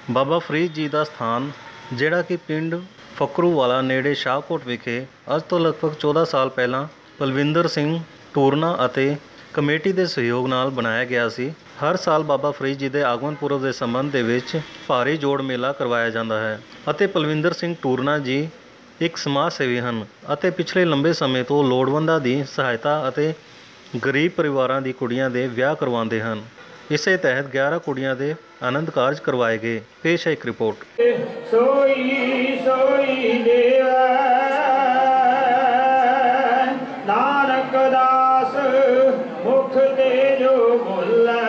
ਬਾਬਾ ਫਰੀਦ ਜੀ ਦਾ ਸਥਾਨ ਜਿਹੜਾ ਕਿ ਪਿੰਡ ਫਕਰੂਵਾਲਾ ਨੇੜੇ ਸ਼ਾਹਕੋਟ ਵਿਖੇ ਅੱਜ ਤੋਂ ਲਗਭਗ 14 ਸਾਲ ਪਹਿਲਾਂ ਬਲਵਿੰਦਰ ਸਿੰਘ ਟੂਰਨਾ ਅਤੇ ਕਮੇਟੀ ਦੇ ਸਹਿਯੋਗ ਨਾਲ ਬਣਾਇਆ ਗਿਆ ਸੀ। ਹਰ ਸਾਲ ਬਾਬਾ ਫਰੀਦ ਜੀ ਦੇ ਆਗਮਨ ਪੁਰਬ ਦੇ ਸੰਬੰਧ ਦੇ ਵਿੱਚ ਭਾਰੀ ਜੋੜ ਮੇਲਾ ਕਰਵਾਇਆ ਜਾਂਦਾ ਹੈ ਅਤੇ ਬਲਵਿੰਦਰ ਸਿੰਘ ਟੂਰਨਾ ਜੀ ਇੱਕ ਸਮਾਜ ਸੇਵੀ ਹਨ ਅਤੇ ਪਿਛਲੇ ਲੰਬੇ ਸਮੇਂ ਤੋਂ ਲੋੜਵੰਦਾਂ ਦੀ ਸਹਾਇਤਾ ਅਤੇ ਗਰੀਬ ਪਰਿਵਾਰਾਂ ਦੀ ਕੁੜੀਆਂ ਦੇ ਵਿਆਹ ਕਰਵਾਉਂਦੇ ਹਨ। ਇਸੇ ਤਹਿਤ 11 ਕੁੜੀਆਂ ਦੇ ਆਨੰਦ ਕਾਰਜ ਕਰਵਾਏ ਗਏ। ਪੇਸ਼ ਹੈ ਇੱਕ ਰਿਪੋਰਟ। ਸੋਈ ਸੋਈ ਦੇਵੈ ਨਾਨਕ ਦਾਸ ਮੁਖ ਤੇ ਜੋ ਬੋਲੇ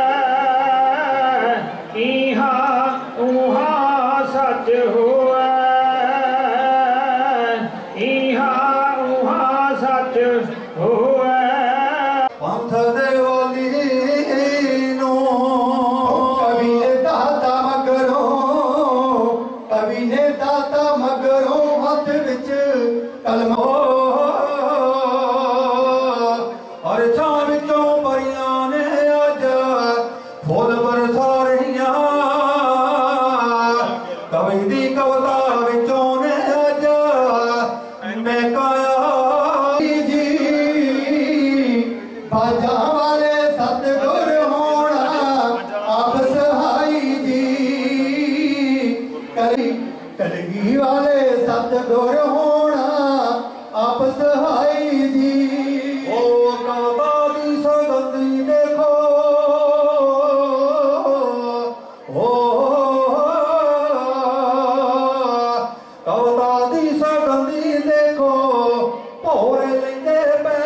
ਇਹਾ ਉਹਾ ਸੱਚ ਹੋਵੇ ਇਹਾ ਉਹਾ ਸੱਚ ਹੋਵੇ। ਪੰਥ ਦੇ ਵਾਲੀ ਨੂੰ ਕਵੀ ਨੇ ਦਾਤਾ ਮਗਰੋਂ ਹੱਥ ਵਿੱਚ ਕਲਮ ਔਰ ਛਾਂ ਵਿੱਚੋਂ ਪਰੀਆਂ ਨੇ ਅੱਜ ਫੁੱਲ ਬਰਸਾ ਰਹੀਆਂ। ਕਵੀ ਦੀ ਕਵਿਤਾ ਵਿੱਚੋਂ ਨੇ ਅੱਜ ਮੈਂ ਕਾਇਆ ਜੀ ਬਾਜਾ ਵਾਲੇ ਸਤਿਗੁਰ ਹੋਣਾ ਆਪ ਸਹਾਈ ਜੀ ਕਲਗੀ ਵਾਲੇ ਸਤਿਗੁਰ ਹੋਣਾ ਆਪ ਸਹਾਈ ਜੀ। ਉਹ ਕਵਿਤਾ ਦੀ ਸਗੰਧੀ ਦੇਖੋ ਕਵਿਤਾ ਦੀ ਸਗੰਧੀ ਦੇਖੋ ਭੋਰੇ ਲੈਂਦੇ ਪੈ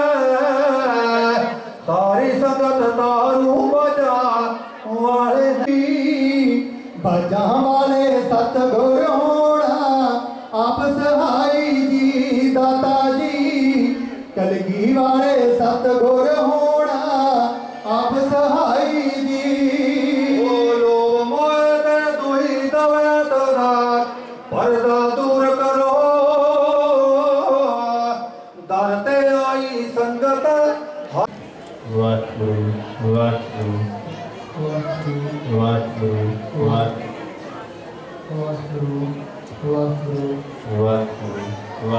ਸਾਰੀ ਸੰਗਤ ਤਾਰੂ ਬਾਜਾ ਵਾਲੇ ਦੀ ਬਾਜਾ ਵਾਲੇ ਸਤਿਗੁਰ ਹੋਣਾ ਆਪ ਸਹਾਈ ਜੀ। ਦਾਤਾ ਜੀ ਕਲਗੀ ਵਾਲੇ ਸਤਿਗੁਰ ਹੋਣਾ ਆਪ ਸਹਾਈ ਜੀ। ਬੋਲੋ ਮੋਏ ਤੇ ਤੁਹੀ ਦਵੇ ਤਦਾ ਪਰਦਾ ਦੂਰ ਕਰੋ ਦਰ ਤੇ ਆਈ ਸੰਗਤ। ਵਾਹਿਗੁਰੂ ਵਾਹਿਗੁਰੂ ਵਾਹਿਗੁਰੂ ਵਾਹਿਗੁਰੂ ਵਾਹਿਗੁਰੂ ਵਾਹਿਗੁਰੂ ਵਾਹਿਗੁਰੂ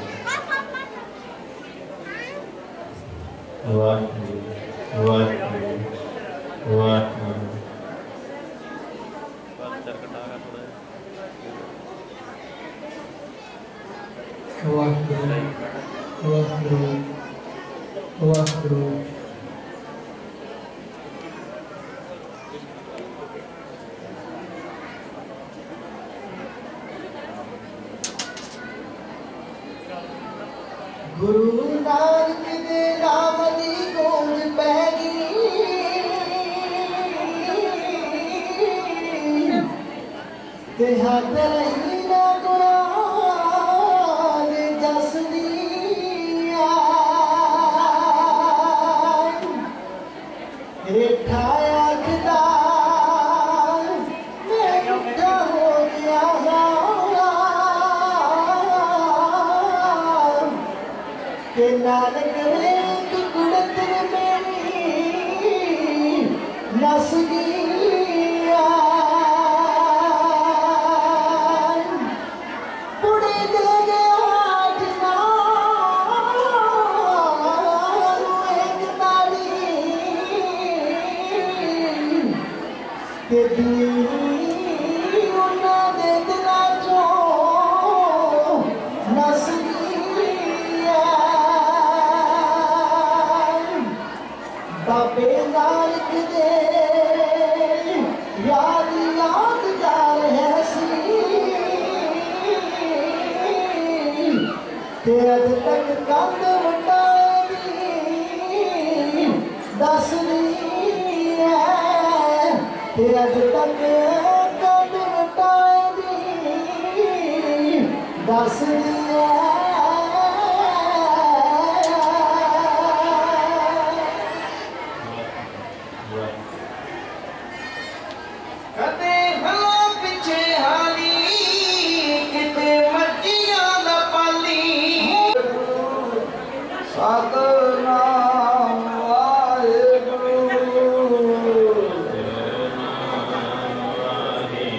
ਵਾਹਿਗੁਰੂ ਵਾਹਿਗੁਰੂ ਵਾਹਿਗੁਰੂ ਵਾਹਿਗੁਰੂ ਗੁਰੂ ਨਾਨਕ ਦੇ ਨਾਮ ਦੀ ਗੂੰਜ ਪੈ ਗਈ ਤੇ ਹੱਥ ਰਹੀ ਨਾ ਕੁਰਾਨ ਜਸਦੀ ਆ ਰੇਠਾ ਆਖਦਾ ਮੈਂ ਮੁੱਠਾ ਹੋ ਗਿਆ ਕਿ ਨਾਨਕ ਨੇ ਕੁੜਤ ਮੇਰੀ ਨਸ ਗਿਆ ਪੁੜੇ ਦੇ ਗਿਆ ਜਨਾ ਇੱਕ ਤਾਲੀ ਤੇ ਦੀ ਉਹਨਾਂ ਦੇ ਦਿਲਾਂ ਚੋਂ ਨਸ ਬਾਬੇ ਨਾਨਕ ਦੇ ਯਾਦਗਾਰ ਹੈ ਸੀ ਤੇ ਅੱਜ ਤੱਕ ਕੰਧ ਵਟਾਈ ਦੱਸਦੀ ਹੈ ਤੇ ਅੱਜ ਤੱਕ ਕੰਧ ਵਟਾਈ ਦੱਸਦੀ ਹੈ। ਸਤਿਨਾਮ ਵਾਹਿਗੁਰੂ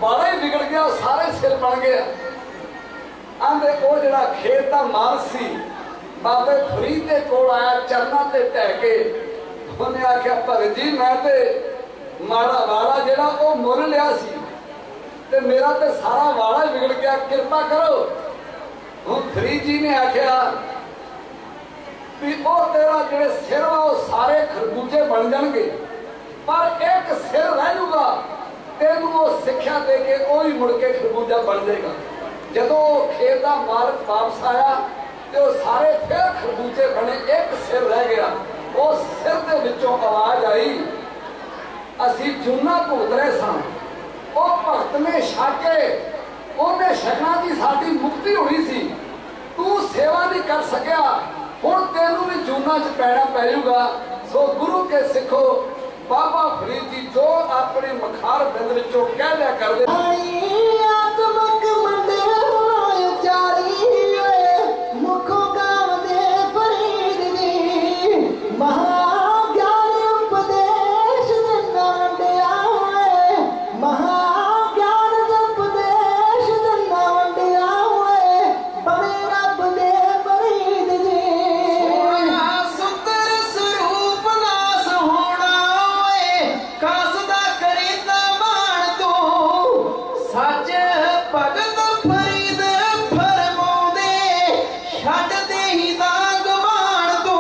वाला ही बिगड़ गया, सारे सिर बन गए। आंदे वो जिहड़ा खेत दा मालक सी बाबे फरीद दे कोल आया, चरनां ते ढह के उन्हें आख्या भगत जी मैं ते माड़ा वाला जिहड़ा वो मुल लिया सी ते मेरा ते सारा वाला ही बिगड़ गया, कृपा करो। हुण फरीद जी ने आख्या भी वो तेरा जिहड़े सिर वा वो सारे खरबूजे बन जाणगे, पर एक सिर रह जूगा, तेनू वो सिक्ख्या दे के वो ही मुड़ के खरबूजा बन जाएगा। जदों खेत का मालक वापस आया तो सारे फिर खरबूजे बने, एक सिर रह गया। उस सिर के विचों आवाज आई, असी जूना भुगत रहे सां, वो भगत ने छाके उन्हें छकना की साडी मुक्ति होनी सी, तू सेवा नहीं कर सकिया, हुण तेनू भी जूना च पैना पैजूगा। सो गुरु के सिखो, बाबा फरीद जी जो अपने मखार बिंद विचों कह लिया करदे। आत्मक मंदिर चारी मुखों गावदे फरीद जी, महाज्ञान उपदेश दिंदा वंडिया, महाज्ञान उपदेश दिंदा वंडिया, बड़े रब दे फरीद जी। सोना सुंदर स्वरूप नास होना कासदा करीदा बाण तू, सच भगत फरीद फरमाउंदे छड्ड दे ही दाग बाण तू।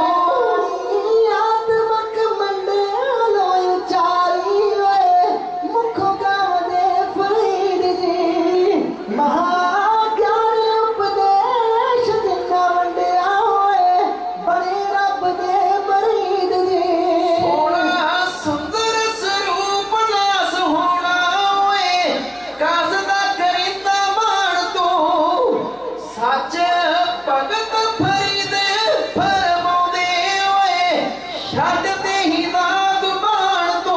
आत्मक मंडिल उचारी मुखों गावदे फरीद जी, महाज्ञान उपदेश दिंदा वंडिया, बड़े रब दे फरीद जी। सोना सुंदर स्वरूप नास होना कासदा करीदा बाण तू, सच भगत फरीद फरमाउंदे छड्ड दे ही दाग बाण तू।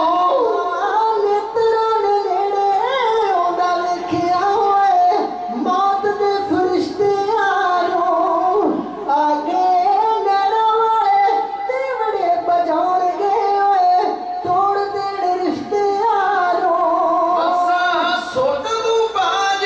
नेत्ਰਾਂ ਦੇ ਨੇੜੇ ਆਉਂਦਾ ਵੇਖਿਆ ਓਏ, ਮੌਤ ਦੇ ਫਰਿਸ਼ਤਿਆਂ ਨੂੰ, ਆਗੇ ਨੈਣਾਂ ਵਾਲੇ ਦੀਵੜੇ ਬਜਾਉਣਗੇ ਓਏ, ਤੋੜ ਦੇਣ ਰਿਸ਼ਤਿਆਂ ਨੂੰ। ਅਸਾਂ ਸੁੱਟ ਤੂੰ ਬਾਜ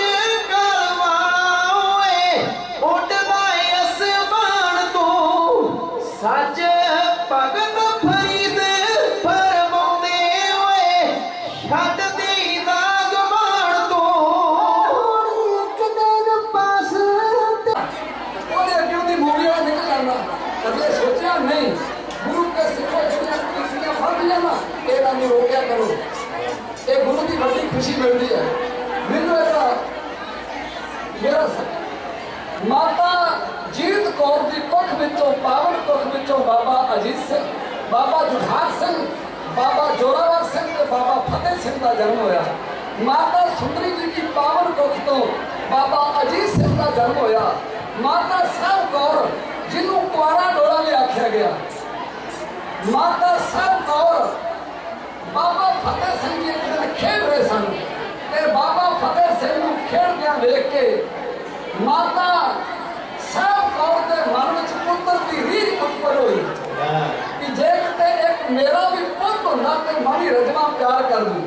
ਕਰਵਾ ਉੱਡਦਾ ਅਸਮਾਨ ਤੋਂ, ਸੱਚ ਭਗਤ ਫਰੀਦ ਫਰਮਾਉਂਦੇ ਛੱਡ ਦੇ ਦਾਗ ਬਾਣ ਤੋਂ। ਹੁਣ ਇੱਕ ਦਿਨ ਪਾਸ ਤੇ ਉਹਦੇ ਅੱਗੇ ਉਹਦੀ ਮੂਵੀ ਵਾਲਾ ਨਿਕਲ ਜਾਂਦਾ, ਕਦੇ ਸੋਚਿਆ ਨਹੀਂ ਗੁਰੂ ਕੇ ਸਿੱਖੋ ਜਿਹੜੀਆਂ ਕੁਰਸੀਆਂ ਫੜ ਲੈਣਾ ਇਹਦਾ ਨਹੀਂ ਰੋਕਿਆ ਕਰੋ, ਇਹ ਗੁਰੂ ਦੀ ਵੱਡੀ ਖੁਸ਼ੀ ਮਿਲਦੀ ਹੈ। ਮੈਨੂੰ ਇਹਦਾ ਮੇਰਾ ਮਾਤਾ ਜੀਤ ਕੌਰ ਦੀ ਕੁੱਖ ਵਿੱਚੋਂ, ਪਾਵਨ ਕੁੱਖ ਵਿੱਚੋਂ ਬਾਬਾ ਅਜੀਤ ਸਿੰਘ, ਬਾਬਾ ਜੁਝਾਰ ਸਿੰਘ, ਬਾਬਾ ਜੋਰਾਵਰ ਸਿੰਘ ਤੇ ਬਾਬਾ ਫਤਿਹ ਸਿੰਘ ਦਾ ਜਨਮ ਹੋਇਆ। ਮਾਤਾ ਸੁੰਦਰੀ ਜੀ ਦੀ ਪਾਵਨ ਕੁੱਖ ਤੋਂ ਬਾਬਾ ਅਜੀਤ ਸਿੰਘ ਦਾ ਜਨਮ ਹੋਇਆ। ਮਾਤਾ ਸਾਹਿਬ ਕੌਰ ਜਿਹਨੂੰ ਕੁਆਰਾ ਡੋਲਾ ਵੀ ਆਖਿਆ ਗਿਆ, ਮਾਤਾ ਸਾਹਿਬ ਕੌਰ ਬਾਬਾ ਫਤਿਹ ਸਿੰਘ ਜੀ ਇੱਕ ਦਿਨ ਖੇਡ ਰਹੇ ਸਨ ਤੇ ਬਾਬਾ ਫਤਿਹ ਸਿੰਘ ਨੂੰ ਖੇਡਦਿਆਂ ਵੇਖ ਕੇ ਮਾਤਾ ਸਾਹਿਬ ਕੌਰ ਦੇ ਮਨ ਵਿੱਚ ਪੁੱਤਰ ਦੀ ਰੀਝ ਉੱਪਰ ਹੋਈ ਕਿ ਜੇ ਕਿਤੇ ਇੱਕ ਮੇਰਾ ਵੀ ਪੁੱਤ ਹੁੰਦਾ ਤੇ ਮੈਂ ਵੀ ਰਜਵਾ ਪਿਆਰ ਕਰ ਦੂੰ।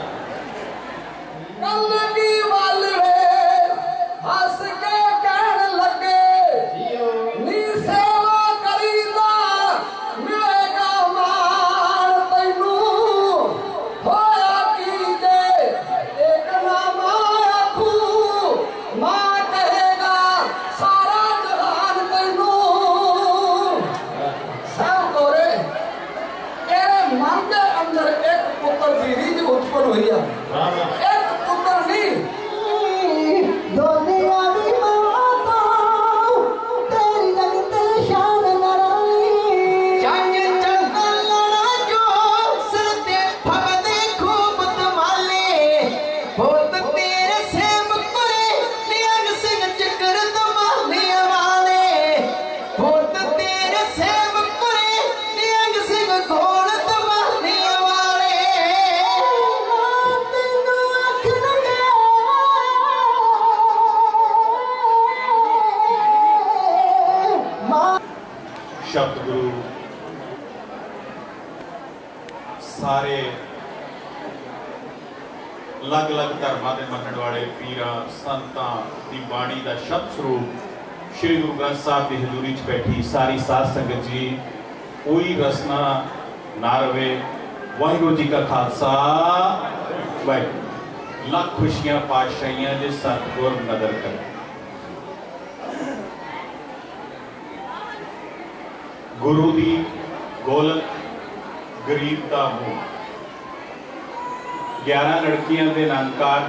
ਕਲਗੀ ਵਾਲੇ ਹੱਸ ਕੇ ਕਹਿਣ ਲੱਗੇ, ਨੀ ਸੇਵਾ ਕਰੀਦਾ ਮਿਲੇਗਾ ਮਾਣ ਤੈਨੂੰ, ਹੋਇਆ ਕੀ ਜੇ ਇੱਕ ਨਾ ਮਾਂ ਆਖੂ, ਮਾਂ ਕਹੇਗਾ ਸਾਰਾ ਜਹਾਨ ਤੈਨੂੰ। ਸਾਹਿਬ ਕੋਰੇ ਇਹ ਮਨ ਦੇ ਅੰਦਰ ਇੱਕ ਪੁੱਤਰ ਦੀ ਰੀਝ ਉਤਪਨ ਹੋਈ ਆ, ਇੱਕ ਪੁੱਤਰ ਨਹੀਂ ਦੁਨੀਆ ਦੀ ਮਾਤਾ ਤੇਰੀ ਜਗਤ ਸ਼ਾਨ ਨਰਾਲੀ। ਜੰਗ ਚੜ੍ਹਦਾ ਲੜਾ ਜੋ ਸਿਰ ਤੇ ਫਗਦੇ ਖੂਬ ਧਮਾਲੇ, ਪੁੱਤ ਤੇਰੇ ਸੇਮ ਕੋਰੇ ਨਿਹੰਗ ਸਿੰਘ ਚੱਕਰ ਧਮਾਲੀਆਂ ਵਾਲੇ, ਪੁੱਤ ਤੇਰੇ ਸੇਮ ਕੋਰੇ ਨਿਹੰਗ ਸਿੰਘ ਘੋੜ ਧਮਾਲੀਆਂ ਵਾਲੇ। ਤੈਨੂੰ ਆਖਣਗੇ ਮਾਂ ਸ਼ਬਦ ਗੁਰੂ ਸਾਰੇ अलग अलग धर्मां दे मनण वाले पीरां संतां दी बाणी दा शब्द स्वरूप श्री गुरु ग्रंथ साहिब की हजूरी च बैठी सारी साध संगत जी, कोई रसना ना रवे। वाहिगुरू जी का खालसा, वाहिगुरू। लख खुशियां पातशाहियां जे सतगुर नदर कर। गुरु दी गोलक गरीब का मुंह। 11 लड़कियां दे नानकार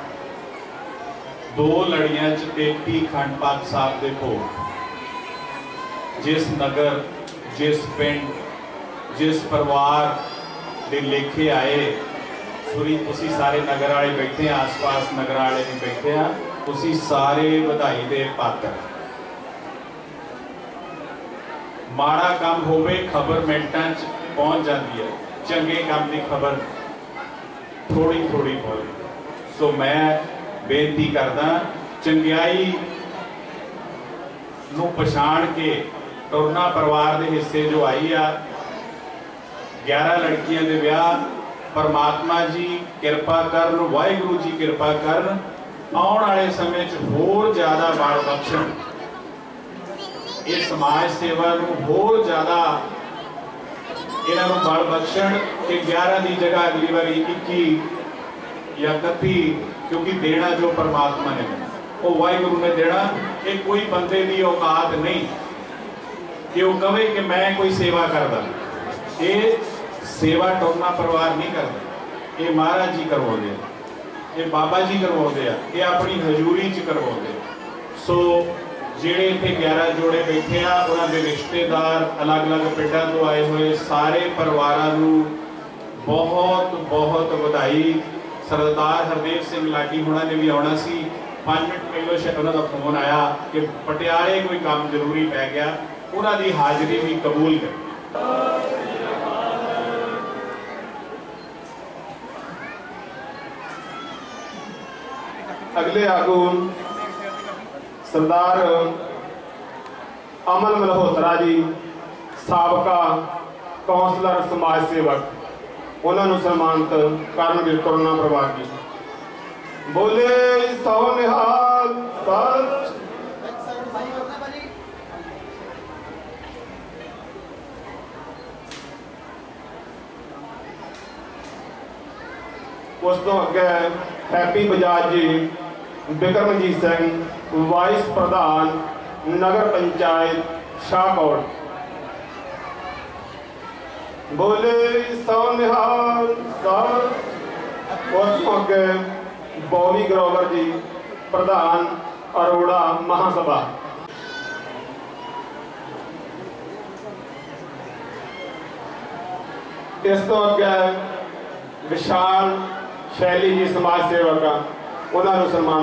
2 लड़ियां च 33 खंड पाठ साहब दे भोग। जिस नगर, जिस पिंड, जिस परिवार दे लेखे आए, सुरी तुसी सारे नगर वाले बैठे, आस पास नगर वाले भी बैठे हैं, तुसी सारे बधाई दे पात्र। माड़ा काम होवे खबर मिनटां च पहुंच जाती है, चंगे काम की खबर थोड़ी थोड़ी पहुंचे। सो मैं बेनती करदा, चंगियाई नूं पछाण के टुरना परिवार के हिस्से जो आई आ, 11 लड़कियां दे विआह, परमात्मा जी किरपा करन, वाहिगुरू जी किरपा करन, आउण वाले समय च होर ज़्यादा बल बख्शण, इस समाज सेवा नूं होर ज़्यादा इन्हां नूं बल बख्शण कि 11 की जगह अगली बारी 21 या 31, क्योंकि देना जो परमात्मा ने वो वाहिगुरू ने देना। ये कोई बंदे की औकात नहीं कि वो कहे कि मैं कोई सेवा करदा। ये सेवा टुरना परिवार नहीं करता, ये महाराज जी करवाते हैं, ये बाबा जी करवाते हैं, ये अपनी हजूरी च करवाते हैं। सो ਜਿਹੜੇ ਇੱਥੇ 11 जोड़े बैठे आ, उन्हों के रिश्तेदार अलग अलग पिंडों तो आए हुए सारे परिवारों को बहुत बहुत बधाई। सरदार हरदेव सिंह लाठी उन्होंने भी आना सी, 5 मिनट पहले शायद उन्होंने फोन आया कि पटियाले कोई काम जरूरी पै गया, उन्होंने हाजिरी भी कबूल कर। अगले आगू सरदार अमन मल्होत्रा जी, साबका कौंसलर समाज सेवक, उन्होंने सम्मानित करनगे टुरना परिवार जी। बोले सो निहाल सच। उस तो अगे हैप्पी बजाज जी, बिक्रमजीत सिंह, वाइस प्रधान नगर पंचायत शाहकोट। बोले सो निहाल सच। उस अगे बॉबी ग्रोवर जी, प्रधान अरोड़ा महासभा। इस तो अगे विशाल शैली जी, समाज सेवक, उन्होंने सम्मान।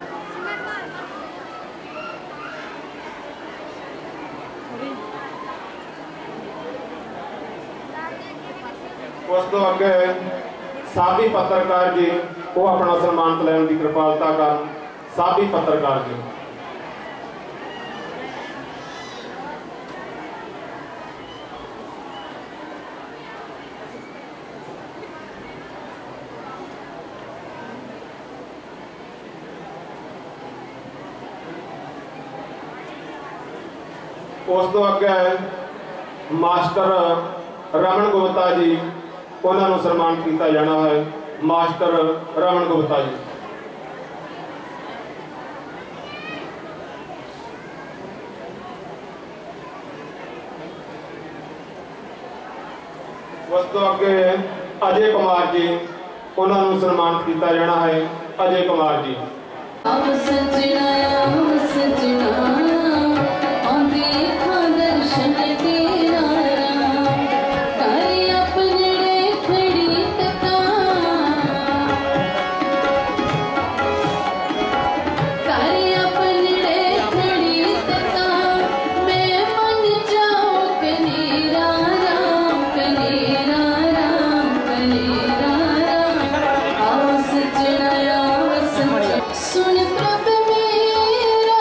उस तो अगे साबी पत्रकार जी, वो अपना सम्मान लैन की कृपालता कर। साबी पत्रकार जी, उस तो अगे मास्टर रमन गुप्ता जी, उन्होंने सम्मान किया जाना है। मास्टर रमन गुप्ता जी। उस तो अगे अजय कुमार जी, उन्होंने सम्मान किया जाना है। अजय कुमार जी। सुन प्रभ मेरा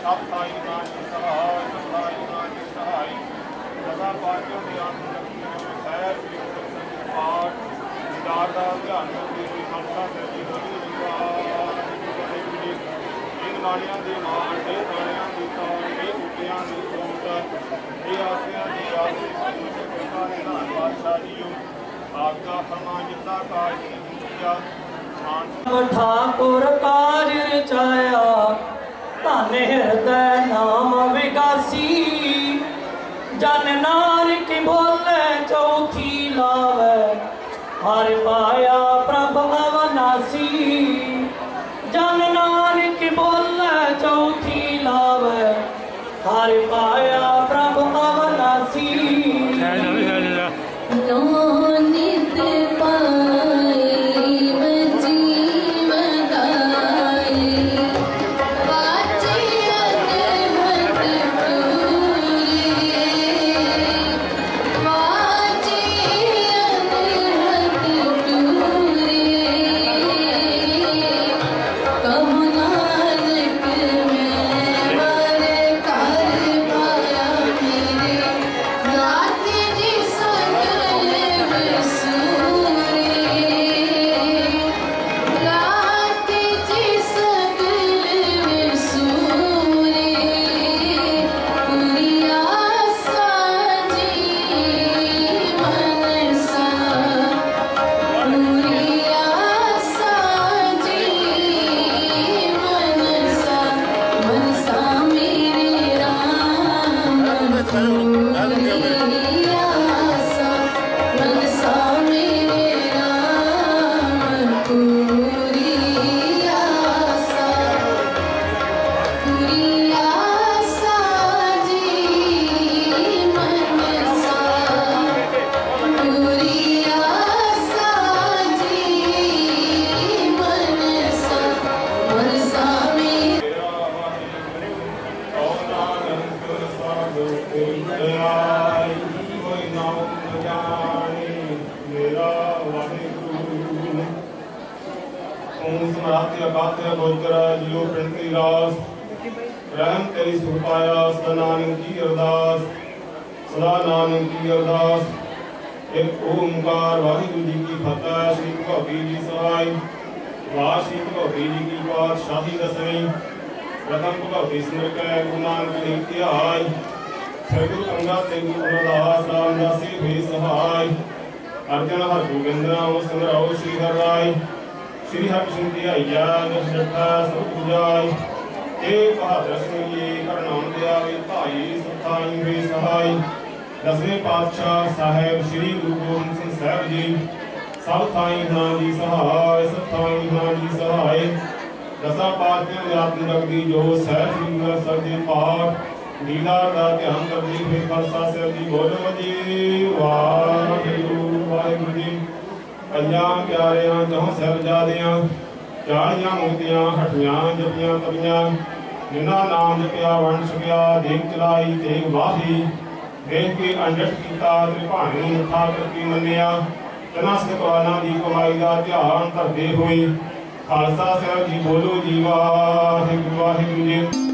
ਸਤਿ ਨਾਨਕ ਸਹਾਇ ਸਤਿ ਨਾਨਕ ਸਹਾਇ ਸਦਾ ਪਾਕਿਓ ਦੇ ਆਨੰਦ ਸਹਿਬ ਜੀ ਪਾਠ ਵਿਚਾਰ ਦਾ ਧਿਆਨ ਕਰਦੇ ਹੋਏ ਖਾਲਸਾ ਸਾਹਿਬ ਜੀ ਬੋਲੀ ਵਾਹਿਗੁਰੂ ਜੀ ਇਹ ਨਾਲਿਆਂ ਦੇ ਨਾਲ ਇਹ ਨਾਲਿਆਂ ਦੀ ਤਾਣ ਇਹ ਬੂਟਿਆਂ ਦੀ ਸੋਚ ਇਹ ਆਸਿਆਂ ਦੀ ਆਸ ਸਾਰੇ ਧੰਨਵਾਦ ਬਾਦਸ਼ਾਹ ਜੀਓ ਆਪਦਾ ਫਰਮਾਨ ਜਿੱਤਾ ਕਾਜ ਦੁਨੀਆ ठाकुर काज रचाया धन हृदय नाम विकासी जन नानक बोले चौथी लावे हर पाया प्रभ अवनासी जन नानक बोले चौथी लावे हर पाया प्रभ अवनासी नित पाई रहम तेरी सुख पाया सदा नानक की अरदास सदा नानक की अरदास एक ओंकार वाहिगुरु जी की फतेह श्री भगवती जी सहाय वाह श्री भगवती जी की पातशाही दसवीं प्रथम भगवती सिमर कै गुरु नानक देव ध्याय सतगुरु अंगद देव गुरु रविदास रामदासी भी सहाय अर्जन हर गोविंद नाम सिमराओ श्री हर राय श्री हरिकृष्ण ध्याया निज जटा सब पूजाय एक बहादुर सिंह जी करनाम दयावे भाई सताई वे सहाय दसवें पातशाह साहेब श्री गुरु गोबिंद सिंह साहब जी सब थाई नाम जी सहाय सब थाई नाम जी सहाय दसा पातशाह दे आत्म जगदी जो सहज श्री गुरु ਸਾਹਿਬ जी पाठ लीला का ध्यान करते हुए खालसा ਸਾਹਿਬ जी बोलो जी वाहिगुरू वाहिगुरू जी कल्यां प्यारियां जहों साहिबजादियां 40 मूर्तियां हटियां जपियां तपियां जिन्ना नाम जपिया वंड छकिया देख चलाई तेग वाही देख के अंडट कीता त्रिभाणी नूं मुठा करके मन्निया तना सिखवाना दी कमाई का ध्यान धरते हुए खालसा ਸਾਹਿਬ जी बोलो जी वाहिगुरू वाहिगुरू जी।